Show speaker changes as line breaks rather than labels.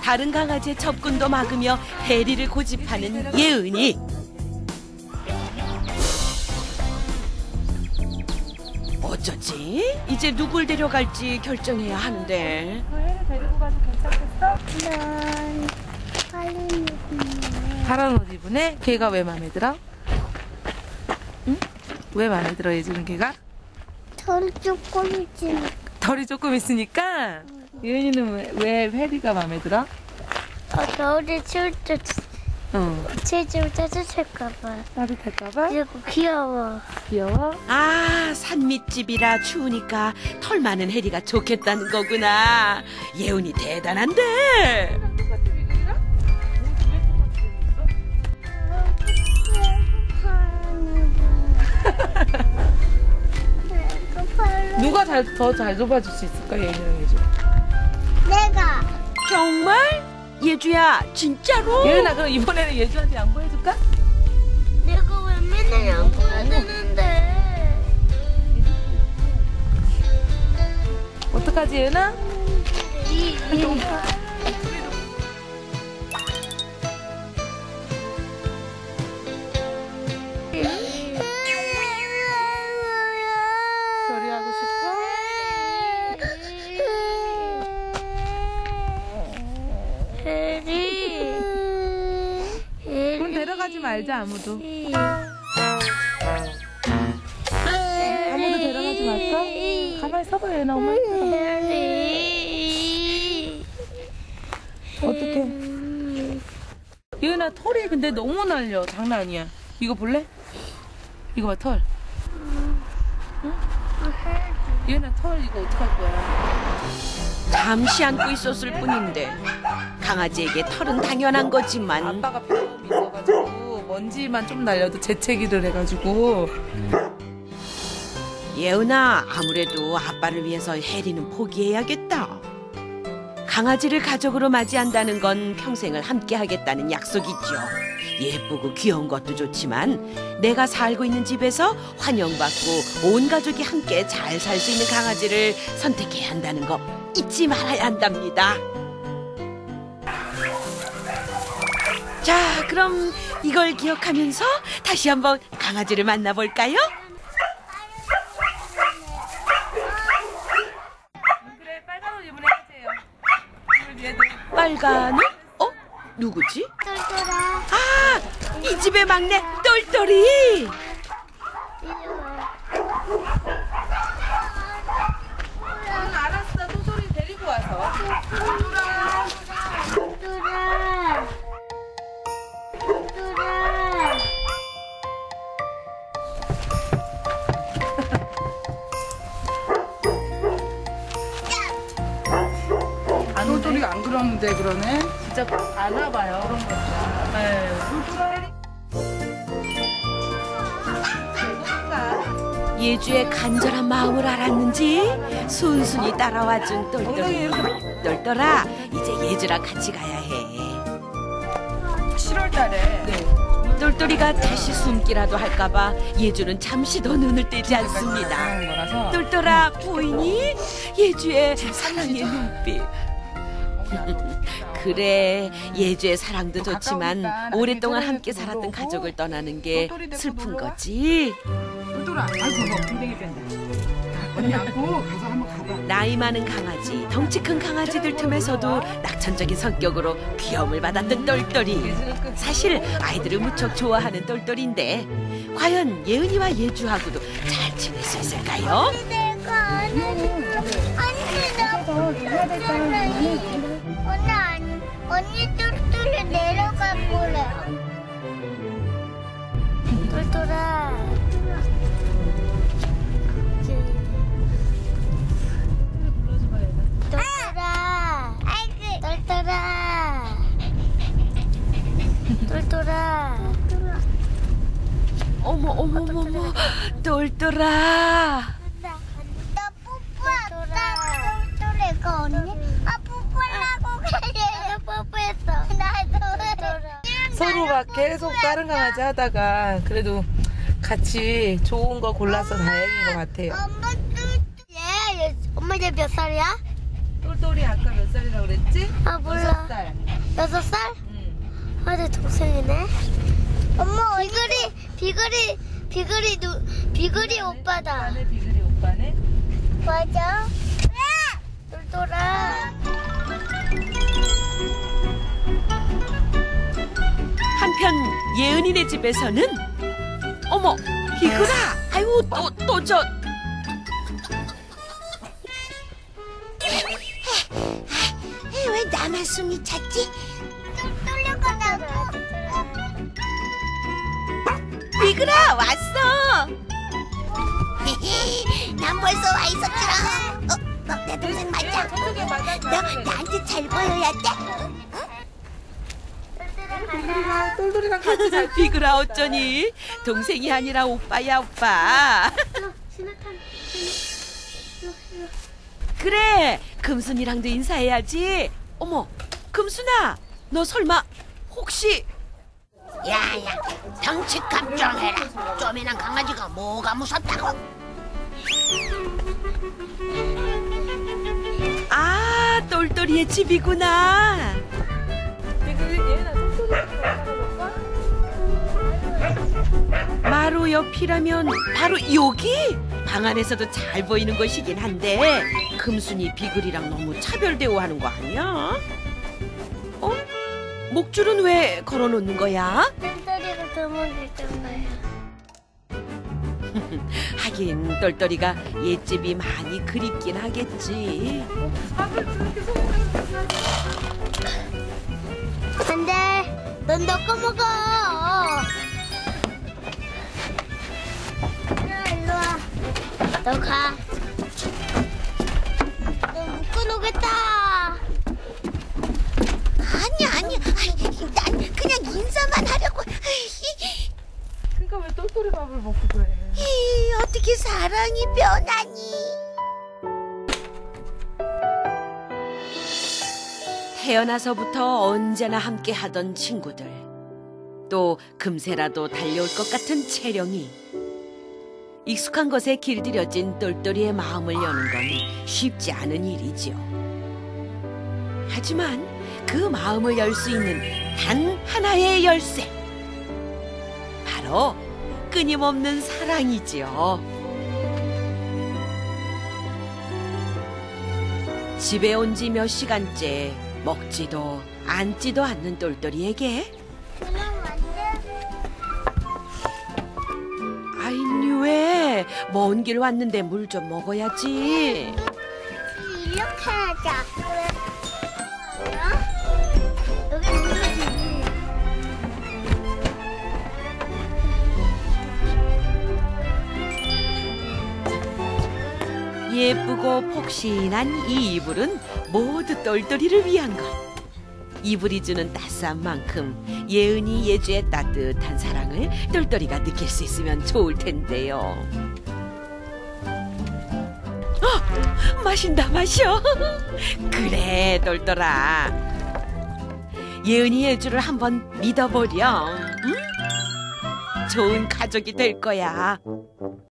다른 강아지의 접근도 막으며 해리를 고집하는 예은이. 어쩌지? 이제 누굴 데려갈지 결정해야 하는데.
해리 데리고 가도 괜찮겠어?
난 파란 옷.
파란 옷 입으네? 걔가 왜 마음에 들어? 응? 왜 마음에 들어 예주는 걔가?
털 조금 있지.
털이 조금 있으니까? 예은이는 왜 해리가 마음에 들어?
겨울에 추울 때 체중 따뜻할까봐.
따뜻할까봐?
그리고 귀여워.
귀여워?
아, 산밑집이라 추우니까 털 많은 해리가 좋겠다는 거구나. 예은이 대단한데.
누가 더 잘 돌봐줄 수 있을까 예은이랑 예주?
내가.
정말? 예주야, 진짜로?
예은아 그럼 이번에는 예주한테 양보해줄까?
내가 왜 맨날 양보해야 되는데?
어떡하지 예은아? 별이 하고 싶어?
해리.
그럼 데려가지 말자 아무도. 아무도 데려가지 말까? 가만히 서봐 예은아 엄마 힘들어.
해리.
어떡해 예은아 털이 근데 너무 날려 장난 아니야. 이거 볼래? 이거 봐 털. 응? 예은아 털 이거 어떡할 거야?
잠시 안고 있었을 뿐인데 강아지에게 털은 당연한 거지만
아빠가 병원이 있어가지고 먼지만 좀 날려도 재채기를 해가지고.
예은아, 아무래도 아빠를 위해서 해리는 포기해야겠다. 강아지를 가족으로 맞이한다는 건 평생을 함께 하겠다는 약속이죠. 예쁘고 귀여운 것도 좋지만 내가 살고 있는 집에서 환영받고 온 가족이 함께 잘 살 수 있는 강아지를 선택해야 한다는 거 잊지 말아야 한답니다. 자, 그럼 이걸 기억하면서 다시 한번 강아지를 만나볼까요?
그래 빨간 옷 입으래 해주세요.
빨간 옷? 어? 누구지?
똘똘아.
아, 이 집의 막내 똘똘이.
알았어 토솔이 데리고 와서.
똘똘아. 똘똘아. 똘똘아.
똘똘이가 안 그러는데 그러네. 진짜 안 와봐요 그런 거. 네.
예주의 간절한 마음을 알았는지 순순히 따라와준 똘똘이. 똘똘아, 이제 예주랑 같이 가야 해.
7월달에. 네.
똘똘이가 다시 숨기라도 할까봐 예주는 잠시 더 눈을 떼지 않습니다. 똘똘아, 보이니? 예주의 사랑의 눈빛. 그래, 예주의 사랑도 좋지만 오랫동안 함께 살았던 가족을 떠나는 게 슬픈 거지.
똘똘아, 아이고 너 댕댕이 뺀다. 언니 안고 가서 한번 가봐.
나이 많은 강아지, 덩치 큰 강아지들 틈에서도 낙천적인 성격으로 귀여움을 받았던 똘똘이. 사실 아이들을 무척 좋아하는 똘똘인데 과연 예은이와 예주하고도 잘 지낼 수 있을까요?
내가 안 해줘. 언니 똘똘이 내려가 보래. 똘똘아. 똘똘아. 똘똘아. 똘똘아.
어머, 똘똘아.
나 뽀뽀했다. 똘똘이가 언니? 뽀뽀하려고 그래. 뽀뽀했어. 나도.
서로 막 계속 다른 강아지 하다가 그래도 같이 좋은 거 골라서 다행인 것 같아요.
엄마 얘 몇 살이야?
똘똘이 아까 몇 살이라고 그랬지?
아, 몰라.
6살.
6살?
응.
아, 내 동생이네. 엄마, 비글이 오빠다.
오빠네, 비글이 오빠네.
맞아. 똘똘아.
한편 예은이네 집에서는 어머 비글아 아유 또 저
왜 나만 숨이 찼지? 똘똘거나.
비글아 왔어.
난 벌써 와 있었지롱. 너 내 동생 맞아?
저쪽에 맞아.
너 나한테 잘 보여야 돼.
똘똘이랑 같이 잘
비글아 어쩌니 동생이 아니라 오빠야 오빠. 그래 금순이랑도 인사해야지. 어머 금순아 너 설마 혹시
야야, 덩치값 좀 해라. 쪼매난 강아지가 뭐가 무섭다고?
아 똘똘이의 집이구나.
비글이 얘나 똘똘이랑 따라볼까?
마루 옆이라면 바로 여기? 방 안에서도 잘 보이는 곳이긴 한데 금순이 비글이랑 너무 차별 대우하는 거 아니야? 어? 목줄은 왜 걸어놓는 거야?
똘똘이가 도망갔잖아요.
하긴 똘똘이가 옛집이 많이 그립긴 하겠지.
밥을 그렇게 소금까지
안 돼. 넌 너 거 먹어. 일로 와. 너 가. 너 묶어놓겠다. 아니. 난 그냥 인사만 하려고.
그러니까 왜 똘똘이 밥을 먹고 그래?
어떻게 사랑이 변하니?
태어나서부터 언제나 함께 하던 친구들. 또 금세라도 달려올 것 같은 채령이. 익숙한 것에 길들여진 똘똘이의 마음을 여는 건 쉽지 않은 일이지요. 하지만 그 마음을 열 수 있는 단 하나의 열쇠. 바로 끊임없는 사랑이지요. 집에 온 지 몇 시간째 먹지도 앉지도 않는 똘똘이에게
그냥 완전.
아이니 왜? 먼 길 왔는데 물 좀 먹어야지.
이렇게 하자. 그래. 여기 물이지.
예쁘고 폭신한 이 이불은 모두 똘똘이를 위한 것. 이불이 주는 따스한 만큼 예은이 예주의 따뜻한 사랑을 똘똘이가 느낄 수 있으면 좋을 텐데요. 마신다 마셔. 그래 똘똘아. 예은이 예주를 한번 믿어보렴. 응? 좋은 가족이 될 거야.